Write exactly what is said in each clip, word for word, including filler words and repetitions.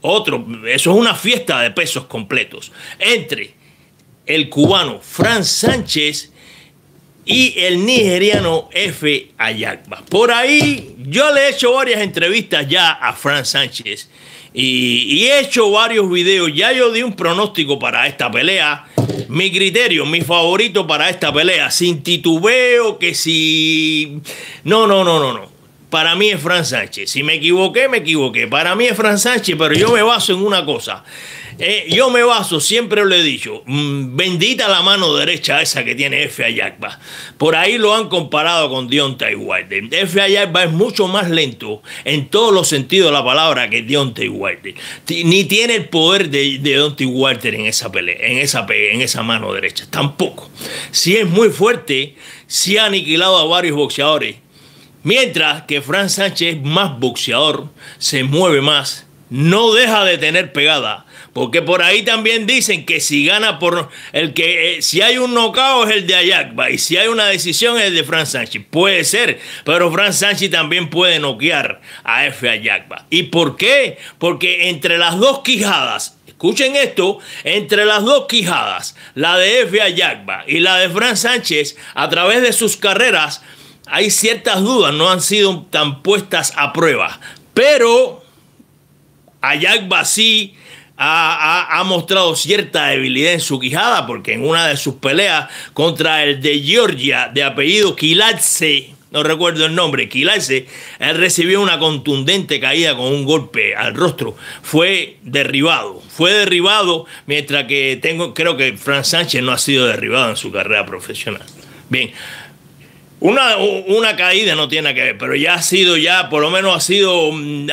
otro, eso es una fiesta de pesos completos, entre el cubano Fran Sánchez y el nigeriano Efe Ayagba. Por ahí yo le he hecho varias entrevistas ya a Fran Sánchez y, y he hecho varios videos. Ya yo di un pronóstico para esta pelea. Mi criterio, mi favorito para esta pelea, sin titubeo, que si... No, no, no, no, no. Para mí es Fran Sánchez. Si me equivoqué, me equivoqué. Para mí es Fran Sánchez, pero yo me baso en una cosa. Eh, yo me baso, siempre lo he dicho, mmm, bendita la mano derecha esa que tiene Efe Ayagba. Por ahí lo han comparado con Deontay Wilder. Efe Ayagba es mucho más lento en todos los sentidos de la palabra que Deontay Wilder. Ni tiene el poder de, de Deontay Wilder en esa pelea, en esa, en esa mano derecha. Tampoco. Sí es muy fuerte, sí ha aniquilado a varios boxeadores. Mientras que Fran Sánchez es más boxeador, se mueve más, no deja de tener pegada. Porque por ahí también dicen que si gana por el que eh, si hay un knockout es el de Ayagba y si hay una decisión es el de Fran Sánchez. Puede ser, pero Fran Sánchez también puede noquear a Efe Ayagba. ¿Y por qué? Porque entre las dos quijadas, escuchen esto, entre las dos quijadas, la de Efe Ayagba y la de Fran Sánchez, a través de sus carreras, hay ciertas dudas, no han sido tan puestas a prueba. Pero Ayagba sí Ha, ha, ha mostrado cierta debilidad en su quijada, porque en una de sus peleas contra el de Georgia de apellido Kiladze, no recuerdo el nombre, Kiladze, él recibió una contundente caída con un golpe al rostro. Fue derribado, fue derribado, mientras que tengo, creo que Fran Sánchez no ha sido derribado en su carrera profesional. Bien. Una, una caída no tiene que ver, pero ya ha sido, ya por lo menos ha sido,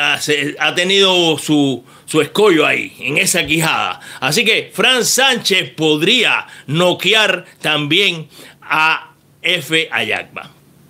ha tenido su, su escollo ahí, en esa quijada. Así que Fran Sánchez podría noquear también a Efe Ayagba.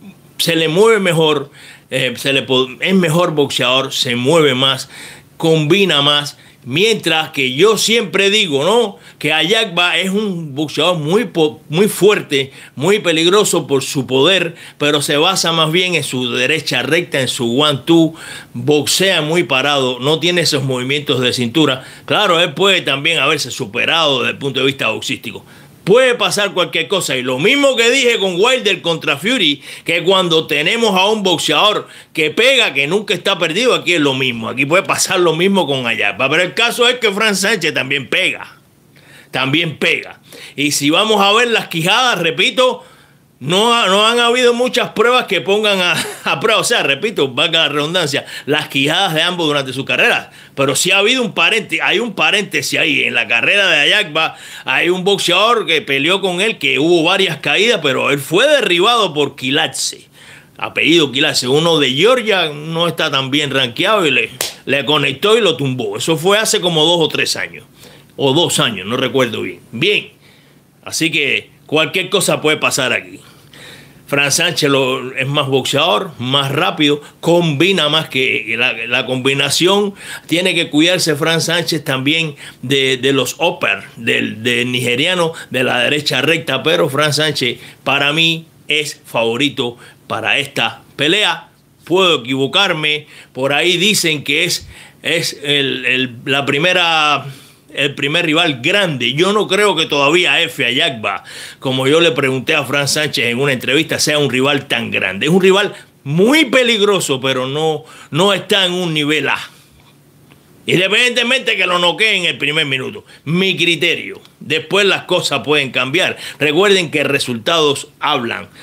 Se le mueve mejor, eh, se le, es mejor boxeador, se mueve más, combina más. Mientras que yo siempre digo, ¿no?, que Ayagba es un boxeador muy, muy fuerte, muy peligroso por su poder, pero se basa más bien en su derecha recta, en su one-two, boxea muy parado, no tiene esos movimientos de cintura. Claro, él puede también haberse superado desde el punto de vista boxístico. Puede pasar cualquier cosa, y lo mismo que dije con Wilder contra Fury, que cuando tenemos a un boxeador que pega, que nunca está perdido, aquí es lo mismo, aquí puede pasar lo mismo con Ayagba, pero el caso es que Fran Sánchez también pega, también pega, y si vamos a ver las quijadas, repito, no, no han habido muchas pruebas que pongan a, a prueba, o sea, repito, valga la redundancia, las quijadas de ambos durante su carrera, pero sí ha habido un paréntesis, hay un paréntesis ahí, en la carrera de Ayagba hay un boxeador que peleó con él, que hubo varias caídas, pero él fue derribado por Kiladze, apellido Kiladze, uno de Georgia, no está tan bien rankeado, y le, le conectó y lo tumbó. Eso fue hace como dos o tres años, o dos años, no recuerdo bien. Bien, así que cualquier cosa puede pasar aquí. Fran Sánchez lo, es más boxeador, más rápido, combina más, que la, la combinación. Tiene que cuidarse Fran Sánchez también de, de los upper, del, del nigeriano de la derecha recta, pero Fran Sánchez para mí es favorito para esta pelea. Puedo equivocarme, por ahí dicen que es, es el, el, la primera... el primer rival grande. Yo no creo que todavía Efe Ayagba, como yo le pregunté a Fran Sánchez en una entrevista, sea un rival tan grande. Es un rival muy peligroso, pero no, no está en un nivel A. Independientemente que lo noquee en el primer minuto. Mi criterio. Después las cosas pueden cambiar. Recuerden que resultados hablan.